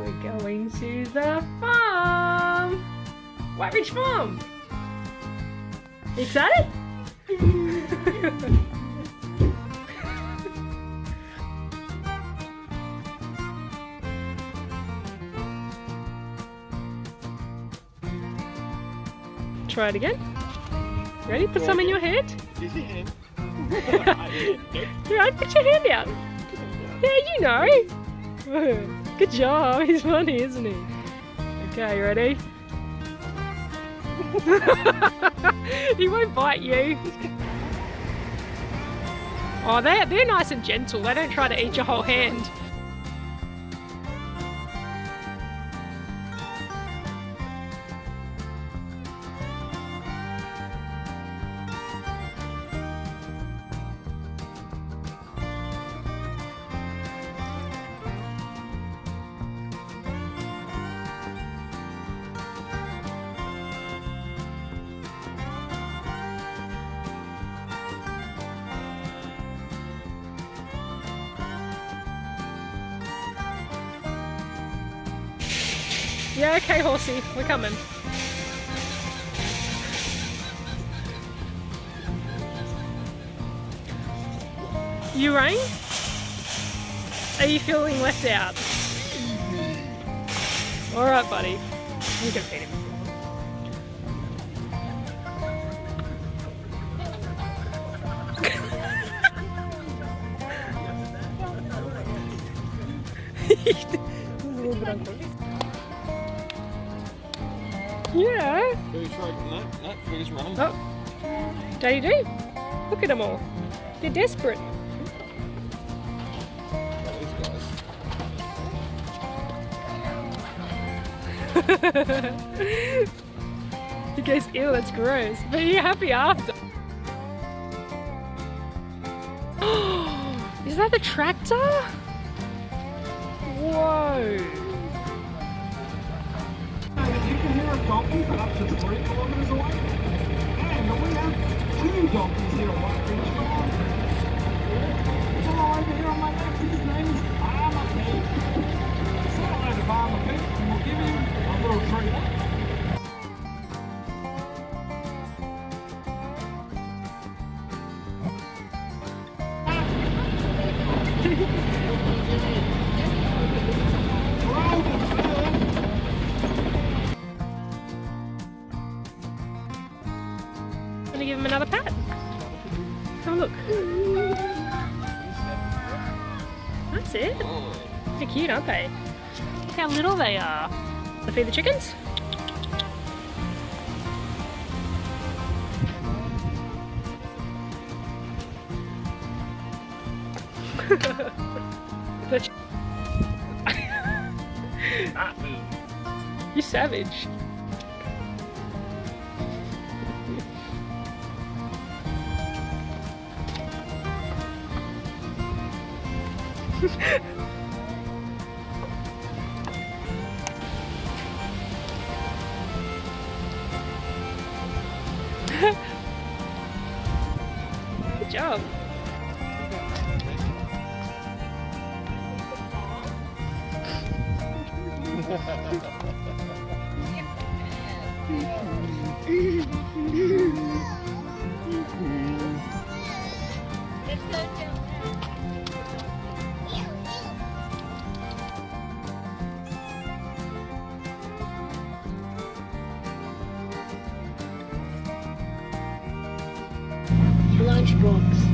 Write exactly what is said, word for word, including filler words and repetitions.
We're going to the farm! White Ridge Farm! You excited? Try it again. Ready? Put some in your hand. Use your hand. Right, put your hand out. Yeah, you know. Good job. He's funny, isn't he? Okay, ready? He won't bite you. Oh, they're, they're nice and gentle. They don't try to eat your whole hand. Yeah, okay, horsey, we're coming. You rang? Are you feeling left out? Alright, buddy. You can feed him. A little bit unconscious. Yeah. Do try, no, no, finish running. Oh. Daddy do. Look at them all. They're desperate. He goes, ew, that's gross. But you're happy after. Is that the tractor? Whoa. You can hear a donkey for up to three kilometres away. And we have two donkeys here at White Ridge Farm. It's all over here on my left. His name's Farmer Pete. Say hello to Farmer Pete and we'll give him a little treat. Gonna give him another pat. Have a look. That's it. They're cute, aren't they? Look how little they are. To feed the chickens? You savage. Good job. Lunchbox.